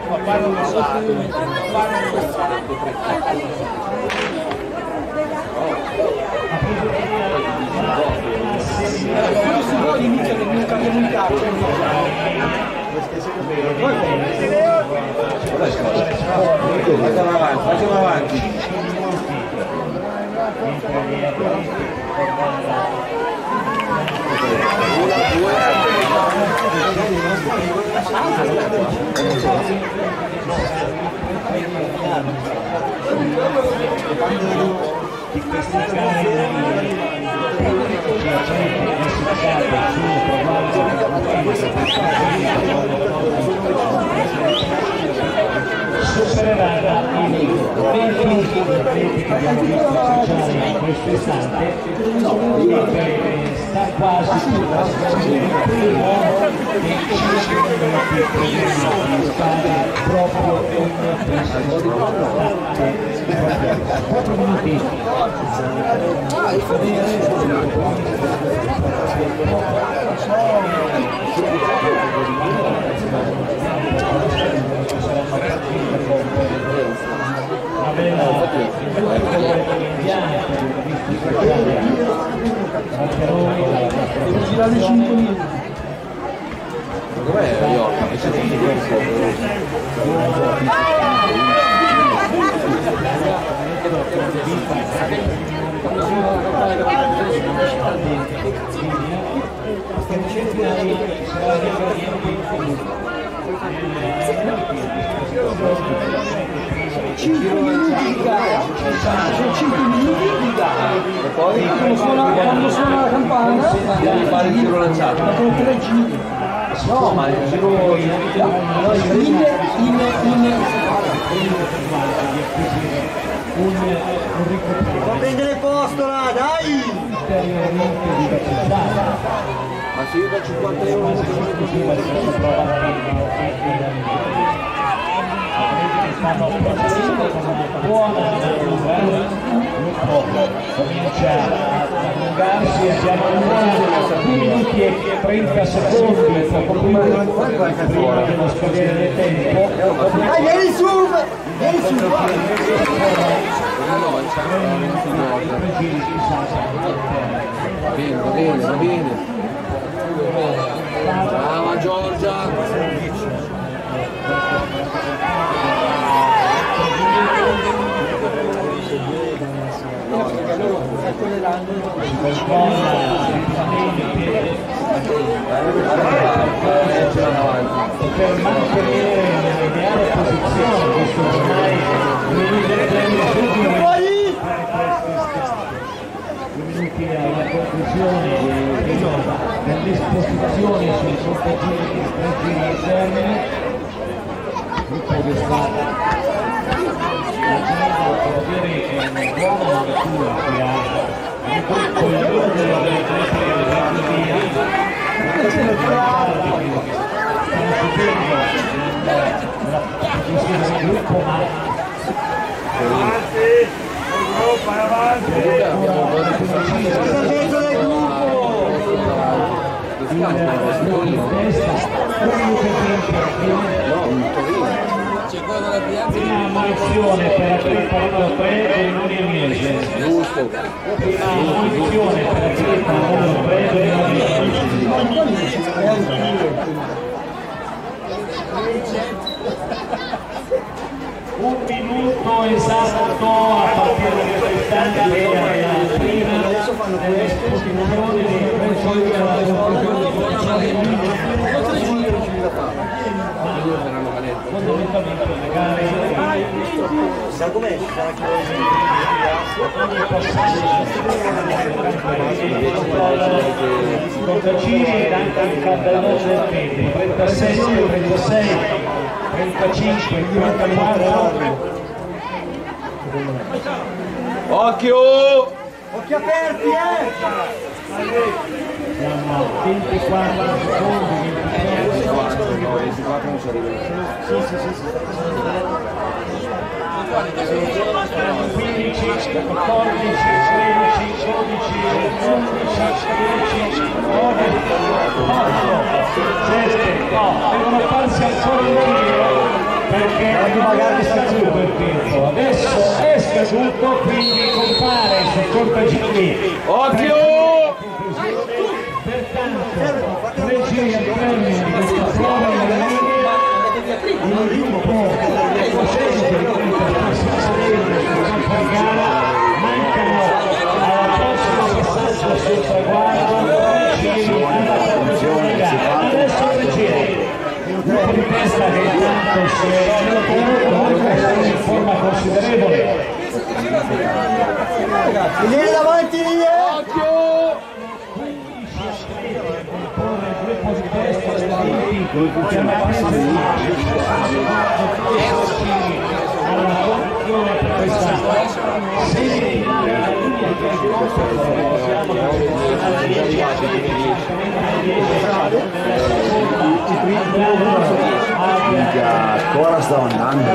Facciamo avanti. Di questa gara supererà i 20 atleti che abbiamo visto associare in questo istante, sta quasi il primo dei 5 minuti programmati stare proprio in questo 4 minuti. Una bella indiana girare 5 minuti. Com'è Iorca? Che c'è sono 5 minuti di gara e poi quando suona la campana devi fare il giro lanciato. sono 3 giri. No, ma il giro va a prendere posto là, dai! ma se io da 50 euro non stanno procedendo con una buona comincia a allungarsi, abbiamo ancora 2 minuti e 30 secondi, poco prima dello scadere del tempo. Vieni su! Vieni su! va bene. Brava Giorgia! Per mantenere l'ideale posizione questo ormai 2 minuti alla conclusione dell'esposizione sui contagini di 3 giri interni, gruppo che sta per avere una buona lettura che ha il gruppo il giorno dell'atletica del gruppo, ma avanti, prima munizione per atleta numero 3 Benoni e Miese. Giusto. Prima munizione per atleta numero 3 Benoni e Miese. 1 minuto esatto a partire da questo istante alla prima dell'esposizione dei 3 giochi alla fondamentalmente le gare Sa com'è? Contagini Duncan Caldalone del Pete 37, 36, 35, 44. Occhio! Occhi aperti, Siamo a 24 secondi, 24 non ci arriva. 15, 14, 13, 12, 11, 12, 9, 8, 7, no, devono farsi ancora un giro per perché non è scaduto il tempo, adesso è scaduto, quindi compare sul contagiri. Occhio! Pertanto, 3 giri al termine di questa prova in il gruppo procedente di questa gara mancano alla prossima passaggio sul traguardo 3 giri alla conclusione di gara. Adesso 3 giri. Il gruppo di testa che intanto si è comunque in forma considerevole. Vieni davanti, Occhio! Il gruppo di testa che alla conclusione per questa ancora sta andando.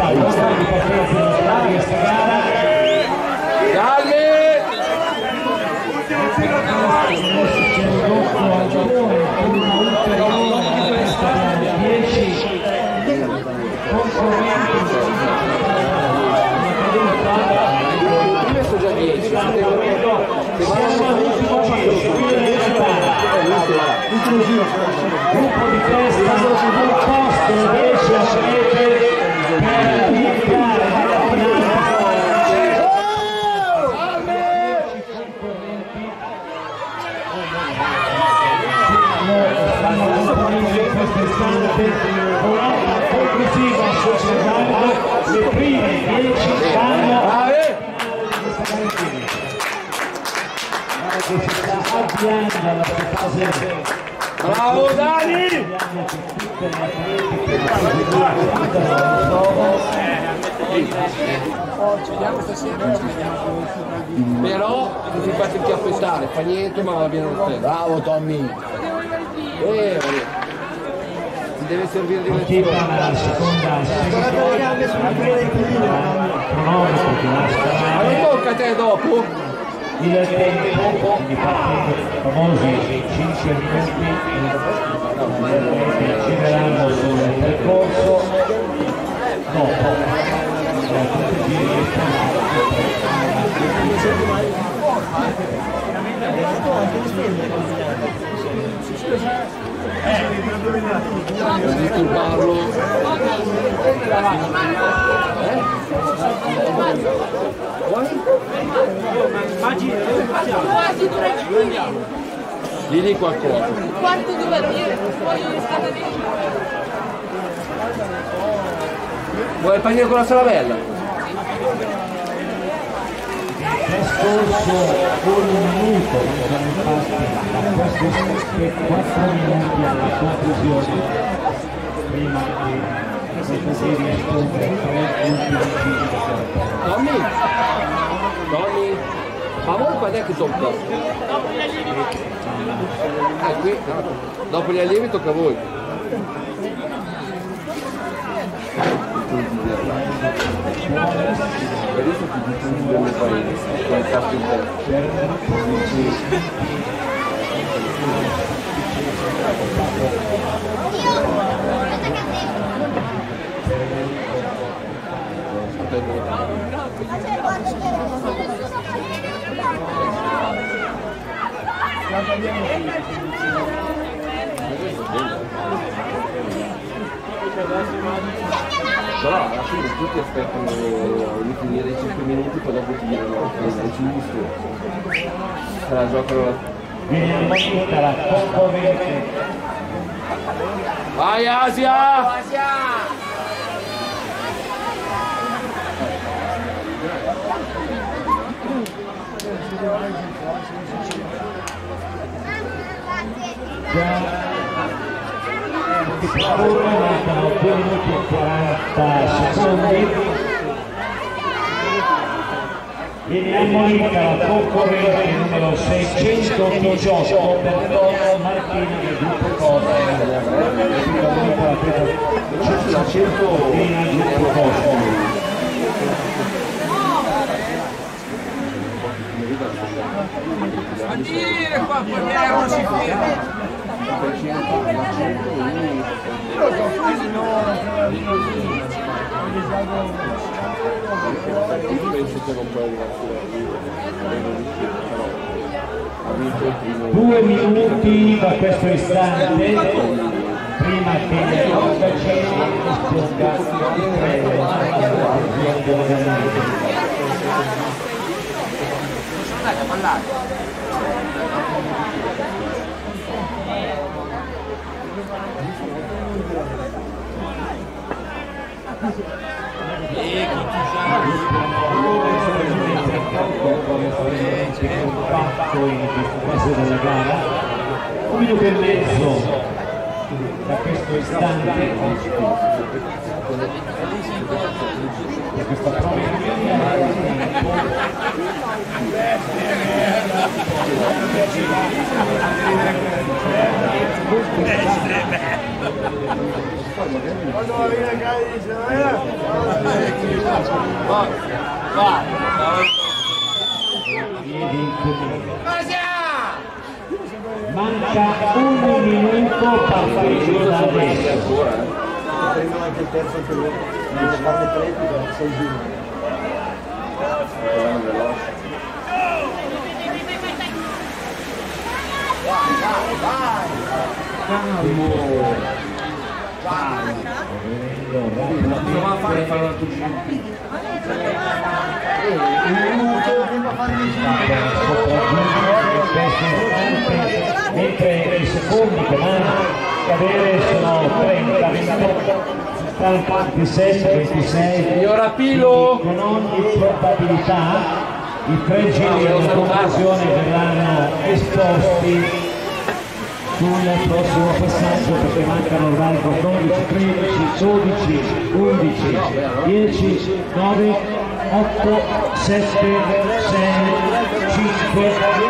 Calmi! Io sto già 10, gruppo di testa sul posto 10 atlete per iniziare la stanno componendo in questo istante con la conclusiva societaria le prime 10 vanno che si sta avviando alla fase. Bravo Dani! Però non ti fate chiappestare, fa niente ma va bene lo stesso. Bravo Tommy. Ti deve servire di Continua lezione. la seconda cronometro che lascia Ma non tocca a te dopo? il tempo di partire i famosi 5 minuti che accelerano sul percorso dopo Non disturbarlo. Quasi 3 minuti. Gli dico qualcosa. Quanto dov'è? Io stata lì. Vuoi il panino con la salamella? trascorso un minuto, da questo 4 minuti alla conclusione prima di questa serie rispondere 3 ultimi giri. Tommy? Tommy? Ma voi quando è che tocca? Qui, dopo gli allievi tocca a voi. Vedete che ti tutti del mio paese, con fatto in Però alla fine tutti aspettano di finire i 5 minuti, poi dopo ti dicono che è giusto. Se la giocano. Viene ammonita la concorrente. Vai Asia! Mancano 2 minuti e 40 secondi. Viene ammonita la concorrente numero 618 per Antonio Martini del gruppo Cosa. Ammonita la presa 600 del gruppo Cosa. A dire qua, poi non si ferma. penso che non può arrivarsi da lì, però ha vinto il primo. 2 minuti da questo istante, prima che il Bacini risponda in questa fase della gara. 1 minuto e mezzo da questo istante da questa prova in quando va bene a casa dice manca 1 minuto partenza da adesso. prendono anche il terzo anche loro, devono farne 3 perché 6 giri. Prova a fare un altro giro. Mentre i secondi che vanno a cadere sono 30, 27, 26. Signora Pilo! Con ogni probabilità i 3 giri della conclusione verranno esposti sul prossimo passaggio, perché mancano ormai 14, 13, 12, 11, 10, 9, 8, 7, 6, 5, 4,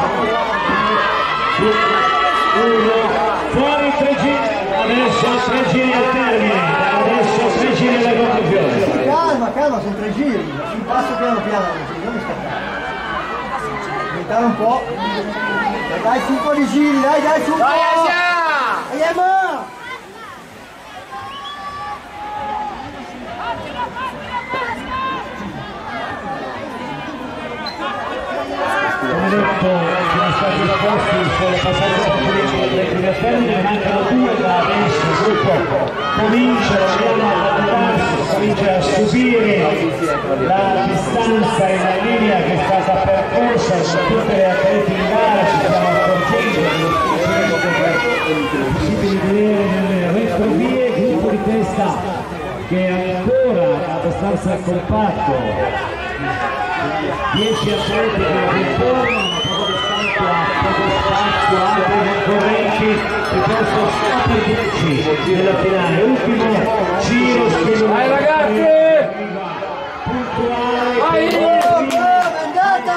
2, 1, fuori 3 giri, adesso 3 giri al termine, adesso 3 giri alla conclusione. Calma, sono 3 giri, ci passo piano piano, non mi scappare. Aumentare un po'. Dai su un po' di giri, dai su un po'! Dai Emma! Come detto, sono stati esposti sul passaggio del termine, mancano 2 da adesso, il gruppo comincia a subire la distanza in la linea che è stata percorsa su tutte le atleti in gara. Ci stiamo accorgendo possibile vedere nelle retrovie il gruppo di testa che è ancora abbastanza compatto, 10 atleti che ritornano poco spazio, altri concorrenti piuttosto strategici nella finale. Ultimo giro schedulato. Dai ragazzi! Puntuale. Vai! Andata,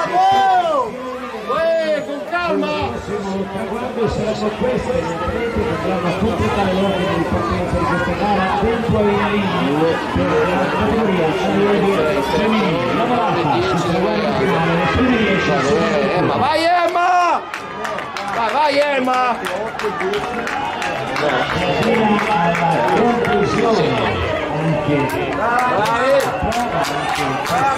Con calma! Il traguardo saranno queste le atleti che dovranno completare l'ordine di partenza di questa gara dentro la linea per la categoria allievi femminili. Lavorata sul traguardo finale nel primi 10. Emma, vai Emma! Vai Emma! Fino alla conclusione anche